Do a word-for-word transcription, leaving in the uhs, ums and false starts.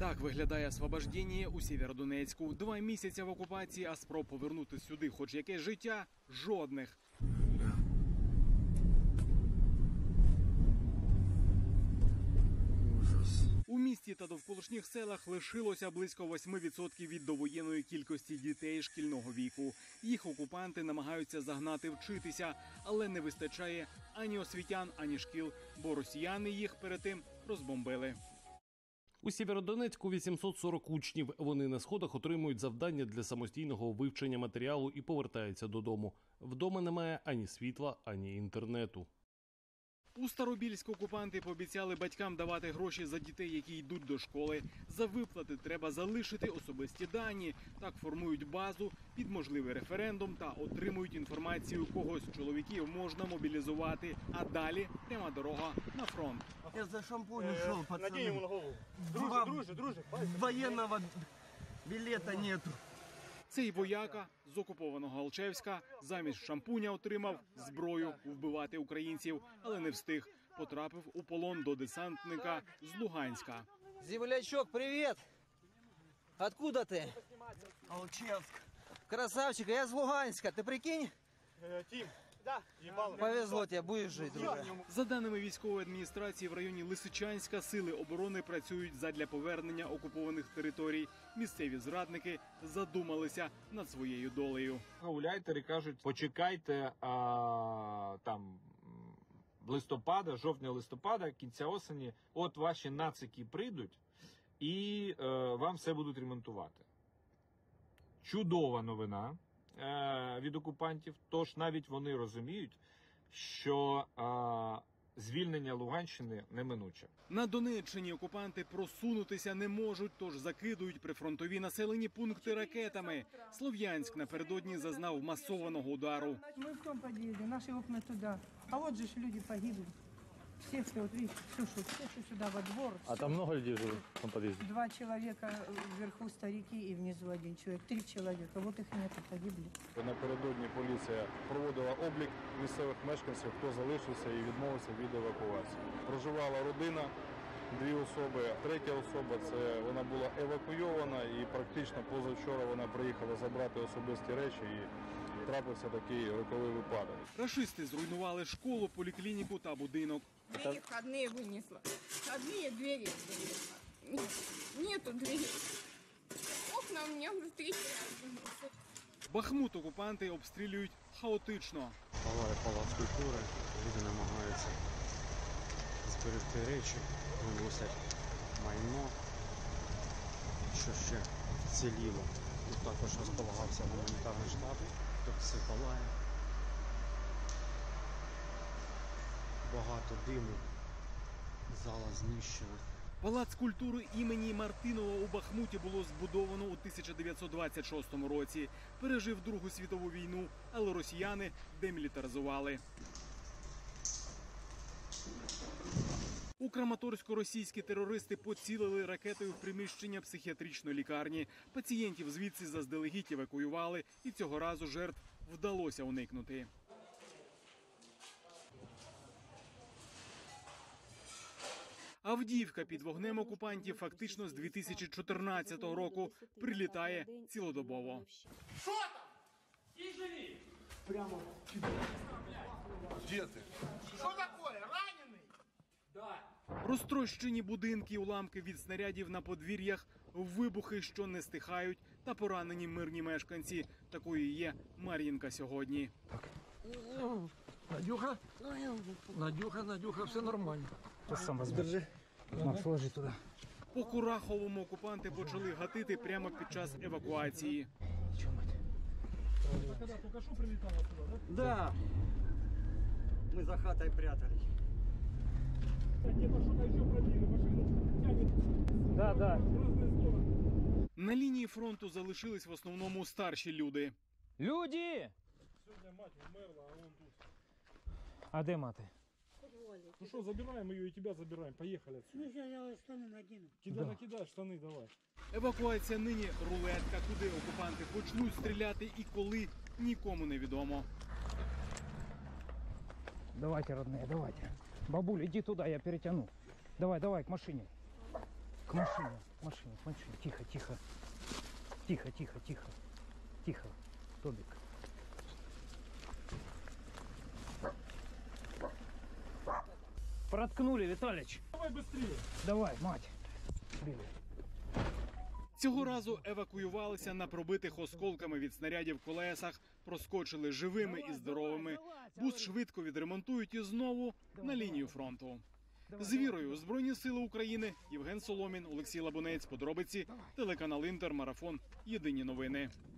Так виглядає освобождення у Сєвєродонецьку. Два місяці в окупації, а спроб повернути сюди хоч якесь життя – жодних. У місті та довколишніх селах лишилося близько восьми відсотків від довоєнної кількості дітей шкільного віку. Їх окупанти намагаються загнати вчитися, але не вистачає ані освітян, ані шкіл, бо росіяни їх перед тим розбомбили. У Сєвєродонецьку вісімсот сорок учнів. Вони на сходах отримують завдання для самостійного вивчення матеріалу і повертаються додому. Вдома немає ані світла, ані інтернету. У Старобільську окупанти пообіцяли батькам давати гроші за дітей, які йдуть до школи. За виплати треба залишити особисті дані. Так формують базу під можливий референдум та отримують інформацію, кого з чоловіків можна мобілізувати. А далі пряма дорога на фронт. Я за шампунь ушел, пацаны. Надень ему на голову. Два Друже, друже, друже. военного билета нету. Цей вояка з окупованого Алчевська замість шампуня отримав зброю вбивати українців, але не встиг. Потрапив у полон до десантника з Луганська. Землячок, привет! Откуда ты? Алчевск. Красавчик, я с Луганска, ты прикинь? Э, Тим, да, ебало. Повезло тебе, будешь жить, друже. За даними військової адміністрації, в районі Лисичанська сили оборони працюють задля повернення окупованих територій. Місцеві зрадники задумалися над своєю долею. Гауляйтери кажуть, почекайте а, там листопада, жовтня-листопада, кінця осені, от ваші нацики прийдуть і е, вам все будуть ремонтувати. Чудова новина е, від окупантів, тож навіть вони розуміють, що е, звільнення Луганщини неминуче. На Донеччині окупанти просунутися не можуть, тож закидують прифронтові населені пункти ракетами. Слов'янськ напередодні зазнав масованого удару. Мы в том подъезде, наши окна туда. А вот же ж люди погибли. Все, все, вот видите, все, что, все, что сюда во двор. А там много людей живет в том подъезде? Два человека вверху старики и внизу один человек. Три человека. Вот их нету, погибли. Напередодні поліція проводила облік місцевих мешканців, хто залишився і відмовився від евакуації. Проживала родина, дві особи. Третя особа – це вона була евакуйована і практично позавчора вона приїхала забрати особисті речі і трапився такий роковий випадок. Рашисти зруйнували школу, поліклініку та будинок. Двери входные вынесла. Входные двери вынесла. Нету дверей. Окна у меня уже третий раз вынесла. Бахмут окупанти обстрілюють хаотично. Палає палац культури, люди намагаються зберегти речі, виносять майно, що ще вціліло. Тут також розполагався гуманітарний штаб, тут все палає. Багато диму, зала знищена. Палац культури імені Мартинова у Бахмуті було збудовано у тисяча дев'ятсот двадцять шостому році. Пережив Другу світову війну, але росіяни демілітаризували. У Краматорську російські терористи поцілили ракетою в приміщення психіатричної лікарні. Пацієнтів звідси заздалегідь евакуювали, і цього разу жертв вдалося уникнути. Авдіївка під вогнем окупантів фактично з дві тисячі чотирнадцятого року прилітає цілодобово. Что там? И живи. Прямо. Где ты? Что такое? Раненый? Да. Розтрощені будинки, уламки від снарядів на подвір'ях, вибухи, що не стихають, та поранені мирні мешканці. Такою є Мар'їнка сьогодні. Надюха? Надюха, Надюха, все нормально. Ты сам возьми. На, сложи туда. По Кураховому окупанти почали гатити прямо під час евакуації. Когда только что прилетало сюда, да? Да. Мы за хатой прятались. Где-то что-то еще пробили, машину тянет. Да, да. В разные стороны. На лінії фронту залишились в основному старші люди. Люди! Сегодня мать умерла, а он тут. А де мати? Ну что, забираем ее и тебя забираем. Поехали отсюда. Ну, я штаны накину. Кидай, накидай штаны, давай. Евакуація нині рулетка, куди окупанти почнуть стріляти і коли – нікому не відомо. Давайте, родные, давайте. Бабуля, иди туда, я перетяну. Давай, давай, к машине. К машине, к машине, к машине. Тихо, тихо. Тихо, тихо, тихо. Тихо. Тобик. Проткнули, Виталич. Давай быстрее. Давай, мать. Бегай. Цього разу евакуювалися на пробитих осколками від снарядів колесах, проскочили живими і здоровими. Бус швидко відремонтують і знову на лінію фронту. З вірою у Збройні Сили України. Євген Соломін, Олексій Лабунець. Подробиці. Телеканал Інтер. Марафон. Єдині новини.